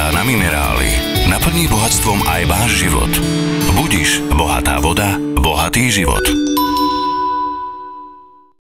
bohatá na minerály, naplní bohatstvom aj váš život. Budis, bohatá voda, bohatý život.